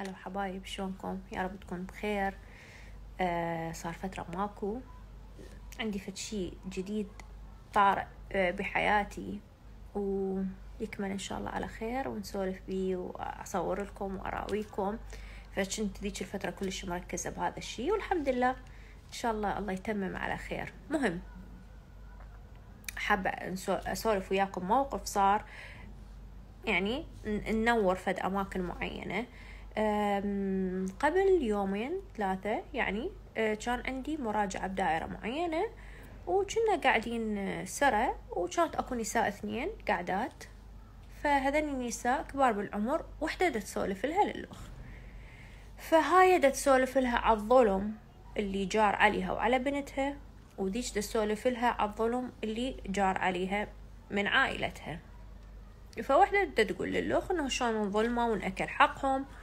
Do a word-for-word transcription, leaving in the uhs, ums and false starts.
هلا حبايب، شلونكم؟ يا رب تكون بخير. آه صار فترة ماكو، عندي فد شي جديد طارئ آه بحياتي، ويكمل إن شاء الله على خير ونسولف بيه وأصور لكم وأراويكم. فكنت ذيك الفترة كلش مركزة بهذا الشي، والحمد لله إن شاء الله الله يتمم على خير. مهم، حابة أسولف وياكم موقف صار، يعني ننور فد أماكن معينة. قبل يومين ثلاثة يعني كان عندي مراجعة بدائرة معينة، وكنا قاعدين سرة، وكانت أكو نساء اثنين قاعدات. فهذين النساء كبار بالعمر، وحدة دا تسولف لها للأخ، فهاي دا تسولف لها على الظلم اللي جار عليها وعلى بنتها، وديش دا تسولف لها على الظلم اللي جار عليها من عائلتها. فواحدة دا تقول للأخ إنه شلون ظلمة ونأكل حقهم،